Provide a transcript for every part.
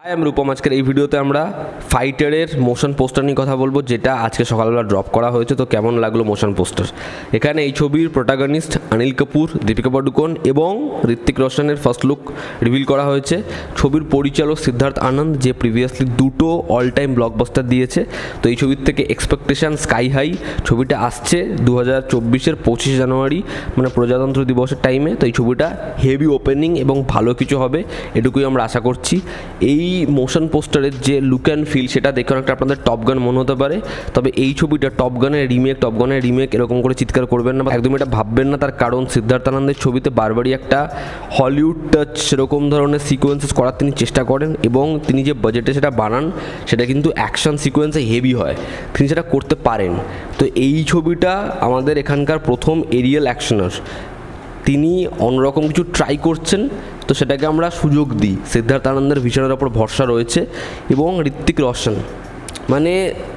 আমি রূপম। আজকের এই ভিডিওতে আমরা ফাইটারের মোশন পোস্টার নিয়ে কথা বলবো, যেটা আজকে সকালবেলা ড্রপ করা হয়েছে। তো কেমন লাগলো মোশন পোস্টার? এখানে এই ছবির প্রোটাগনিস্ট অনিল কাপুর, দীপিকা পাডুকোন এবং ঋত্বিক রোশনের ফার্স্ট লুক রিভিল করা হয়েছে। ছবির পরিচালক সিদ্ধার্থ আনন্দ, যে প্রিভিয়াসলি দুটো অল টাইম ব্লকবাস্টার দিয়েছে। তো এই ছবির থেকে এক্সপেকটেশন স্কাই হাই। ছবিটা আসছে 2024-এর 25 জানুয়ারি, মানে প্রজাতন্ত্র দিবসের টাইমে। তো এই ছবিটা হেভি ওপেনিং এবং ভালো কিছু হবে, এটুকুই আমরা আশা করছি। এই মোশন পোস্টারের যে লুক অ্যান্ড ফিল, সেটা দেখে অনেকটা আপনাদের টপ গান মনে হতে পারে। তবে এই ছবিটা টপ গানের রিমেক এরকম করে চিৎকার করবেন না, একদম এটা ভাববেন না। তার কারণ সিদ্ধার্থ আনন্দের ছবিতে বারবারই একটা হলিউড টাচ সেরকম ধরনের সিকোয়েন্সেস করার তিনি চেষ্টা করেন, এবং তিনি যে বাজেটে সেটা বানান, সেটা কিন্তু অ্যাকশন সিকোয়েন্সে হেভি হয়, তিনি সেটা করতে পারেন। তো এই ছবিটা আমাদের এখানকার প্রথম এরিয়াল অ্যাকশনার, তিনি অন্যরকম কিছু ট্রাই করছেন। তো সেটাকে আমরা সুযোগ দিই। সিদ্ধার্থ আনন্দের ভিশনের ওপর ভরসা রয়েছে, এবং ঋত্বিক রোশন, মানে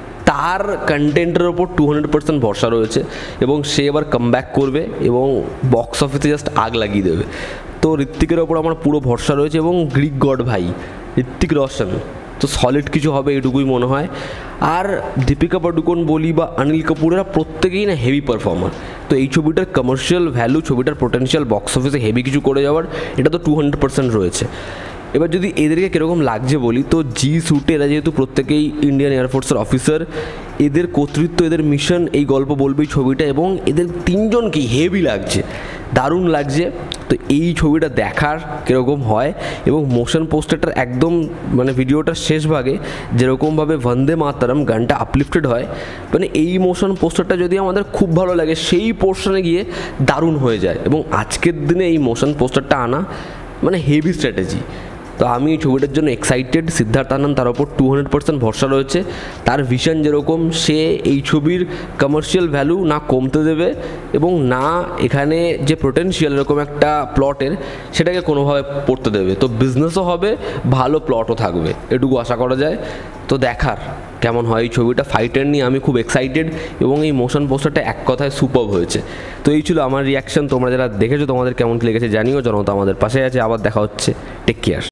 তার কন্টেন্টের ওপর 200% ভরসা রয়েছে, এবং সে এবার কামব্যাক করবে এবং বক্স অফিসে জাস্ট আগ লাগিয়ে দেবে। তো ঋত্বিকের ওপর আমার পুরো ভরসা রয়েছে, এবং গ্রিক গড ভাই ঋত্বিক রোশন, তো সলিড কিছু হবে এটুকুই মনে হয়। আর দীপিকা পাডুকোন বলি বা অনিল কাপুরেরা প্রত্যেকেই না হেভি পারফর্মার। তো এই ছবিটার কমার্শিয়াল ভ্যালু, ছবিটার পোটেনশিয়াল বক্স অফিসে হেভি কিছু করে যাওয়ার, এটা তো 200% রয়েছে। এবার যদি এদেরকে কীরকম লাগছে বলি, তো জি স্যুটে এরা যেহেতু প্রত্যেকেই ইন্ডিয়ান এয়ারফোর্সের অফিসার, এদের কর্তৃত্ব, এদের মিশন, এই গল্প বলবেই ছবিটা, এবং এদের তিনজনকেই হেভি লাগছে, দারুণ লাগছে। তো এই ছবিটা দেখার কীরকম হয়, এবং মোশন পোস্টারটার একদম মানে ভিডিওটার শেষ ভাগে যেরকমভাবে বন্দে মাতরম গানটা আপলিফটেড হয়, মানে এই মোশন পোস্টারটা যদি আমাদের খুব ভালো লাগে, সেই পোর্শনে গিয়ে দারুণ হয়ে যায়। এবং আজকের দিনে এই মোশন পোস্টারটা আনা মানে হেভি স্ট্র্যাটেজি। তো আমি এই ছবিটার জন্য এক্সাইটেড। সিদ্ধার্থ আনন্দ, তার ওপর 200% ভরসা রয়েছে। তার ভিশন যেরকম, সে এই ছবির কমার্শিয়াল ভ্যালু না কমতে দেবে, এবং না এখানে যে পোটেনশিয়াল এরকম একটা প্লটের, সেটাকে কোনোভাবে পড়তে দেবে। তো বিজনেসও হবে, ভালো প্লটও থাকবে, এটুকু আশা করা যায়। তো দেখার কেমন হয় এই ছবিটা। ফাইটার নিয়ে আমি খুব এক্সাইটেড, এবং এই মোশন পোস্টারটা এক কথায় সুপারব হয়েছে। তো এই ছিল আমার রিয়াকশন। তোমরা যারা দেখেছো, তোমাদের কেমন লেগেছে জানিও। জনতা আমাদের পাশে আছে। আবার দেখা হচ্ছে। Take care.